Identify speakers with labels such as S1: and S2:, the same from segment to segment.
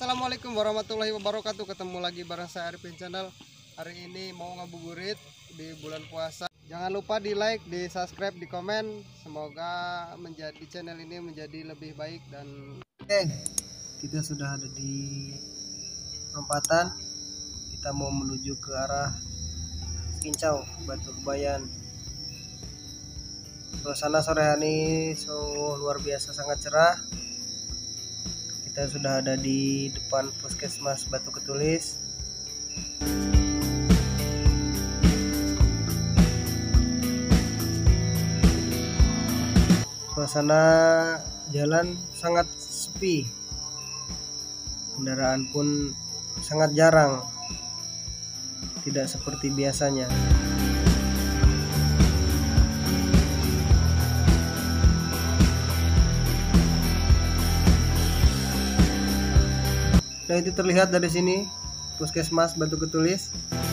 S1: Assalamualaikum warahmatullahi wabarakatuh. Ketemu lagi bareng saya Arifin Channel. Hari ini mau ngabuburit di bulan puasa. Jangan lupa di like, di subscribe, di komen. Semoga menjadi channel ini menjadi lebih baik. Dan oke, kita sudah ada di perempatan. Kita mau menuju ke arah Kincau, Batu Kebayan. Suasana sore hari ini luar biasa, sangat cerah. Kita sudah ada di depan Puskesmas Batu Ketulis. Suasana jalan sangat sepi, kendaraan pun sangat jarang, tidak seperti biasanya. Nah, itu terlihat dari sini Puskesmas Batu Ketulis.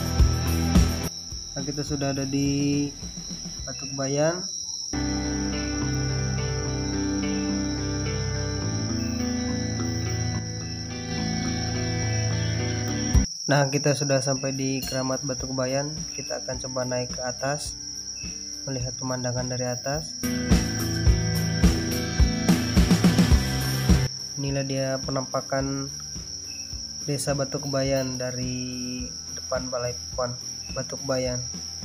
S1: Nah, kita sudah ada di Batu Kebayan. Nah, kita sudah sampai di Keramat Batu Kebayan. Kita akan coba naik ke atas, melihat pemandangan dari atas. Inilah dia penampakan Desa Batu Kebayan dari depan Balai Pon Batu Kebayan.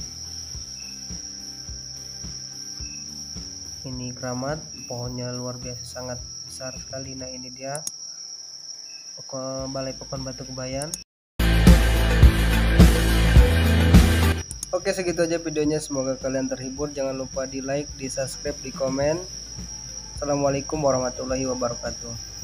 S1: Ini keramat, pohonnya luar biasa, sangat besar sekali. Nah, ini dia Balai Pon Batu Kebayan. Oke, segitu aja videonya, semoga kalian terhibur. Jangan lupa di like, di subscribe, di komen. Assalamualaikum warahmatullahi wabarakatuh.